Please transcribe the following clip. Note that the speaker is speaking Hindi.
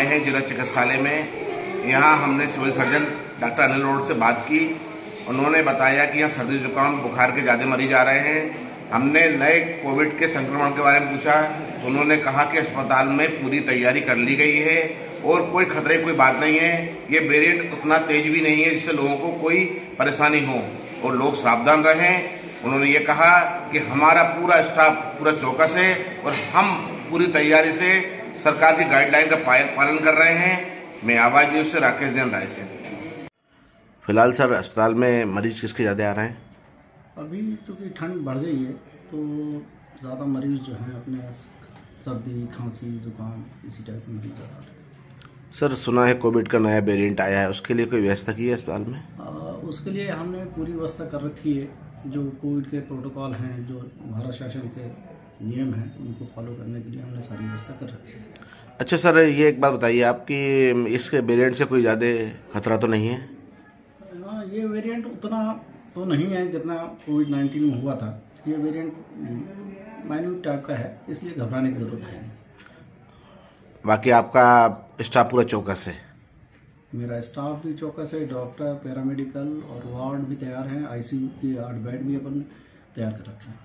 आए हैं जिला चिकित्सालय में। यहाँ हमने civil surgeon doctor Anil Rod से बात की। उन्होंने बताया कि यहाँ सर्दी जुकाम बुखार के ज़्यादा मरीज आ रहे हैं। हमने नए कोविड के संक्रमण के बारे में पूछा तो उन्होंने कहा कि अस्पताल में पूरी तैयारी कर ली गई है और कोई खतरे की कोई बात नहीं है। ये वेरिएंट उतना तेज भी नहीं है जिससे लोगों को कोई परेशानी हो और लोग सावधान रहें। उन्होंने ये कहा कि हमारा पूरा स्टाफ पूरा चौकस है और हम पूरी तैयारी से सरकार की गाइडलाइन का पालन कर रहे हैं। मैं आवाज न्यूज से राकेश जैन राय से। फिलहाल सर अस्पताल में मरीज किसके ज़्यादा आ रहे हैं? अभी चूँकि ठंड बढ़ गई है तो ज़्यादा मरीज जो हैं अपने सर्दी खांसी जुकाम इसी टाइप के मरीज ज़्यादा आ रहे हैं। सर सुना है कोविड का नया वेरिएंट आया है, उसके लिए कोई व्यवस्था की है अस्पताल में? उसके लिए हमने पूरी व्यवस्था कर रखी है। जो कोविड के प्रोटोकॉल हैं, जो भारत शासन के नियम हैं, उनको फॉलो करने के लिए हमने सारी व्यवस्था कर रखी है। अच्छा सर, ये एक बात बताइए आपकी, इसके वेरिएंट से कोई ज़्यादा खतरा तो नहीं है? हाँ, ये वेरिएंट उतना तो नहीं है जितना कोविड-19 में हुआ था। ये वेरिएंट माइन्यूट टाइप का है, इसलिए घबराने की ज़रूरत है नहीं। बाकी आपका स्टाफ पूरा चौकस है? मेरा स्टाफ भी चौकस है, डॉक्टर, पैरामेडिकल और वार्ड भी तैयार हैं। आईसीयू के 8 बेड भी अपन तैयार कर रखे हैं।